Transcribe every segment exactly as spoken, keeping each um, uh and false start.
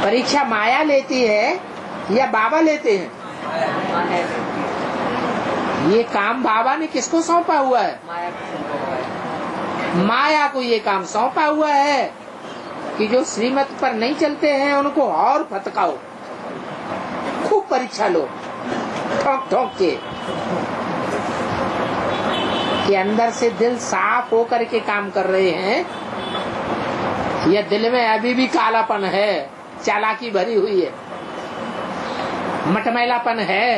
परीक्षा माया लेती है या बाबा लेते हैं? ये काम बाबा ने किसको सौंपा हुआ है? माया को ये काम सौंपा हुआ है कि जो श्रीमत पर नहीं चलते हैं उनको और फटकाओ, खूब परीक्षा लो, ठोक ठोक के, कि अंदर से दिल साफ होकर के काम कर रहे हैं या दिल में अभी भी कालापन है, चालाकी भरी हुई है, मटमैलापन है।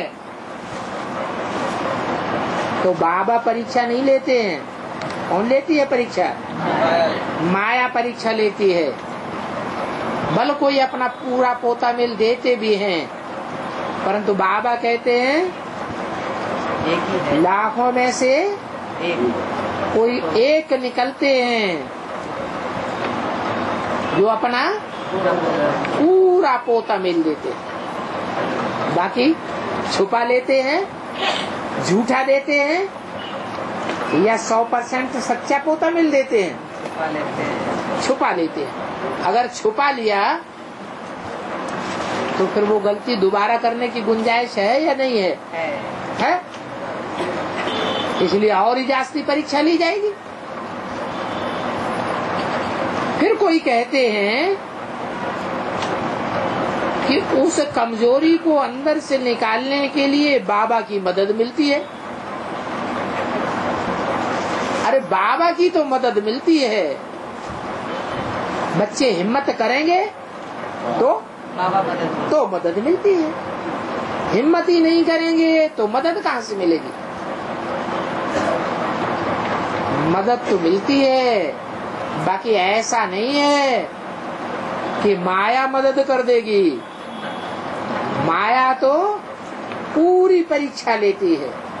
तो बाबा परीक्षा नहीं लेते हैं। कौन लेती है परीक्षा? माया परीक्षा लेती है। बल कोई अपना पूरा पोता मिल देते भी हैं, परंतु बाबा कहते हैं एक ही है। लाखों में से एक कोई एक निकलते हैं जो अपना पूरा पोता मिल देते हैं, बाकी छुपा लेते हैं, झूठा देते हैं या सौ परसेंट सच्चा पोता मिल देते हैं, छुपा लेते हैं। छुपा लेते हैं। अगर छुपा लिया तो फिर वो गलती दोबारा करने की गुंजाइश है या नहीं है? है, है? इसलिए और ही जास्ती परीक्षा ली जाएगी। फिर कोई कहते हैं कि उस कमजोरी को अंदर से निकालने के लिए बाबा की मदद मिलती है। अरे बाबा की तो मदद मिलती है, बच्चे हिम्मत करेंगे तो बाबा मदद तो मदद मिलती है, हिम्मत ही नहीं करेंगे तो मदद कहाँ से मिलेगी? मदद तो मिलती है, बाकी ऐसा नहीं है कि माया मदद कर देगी। माया तो पूरी परीक्षा लेती है।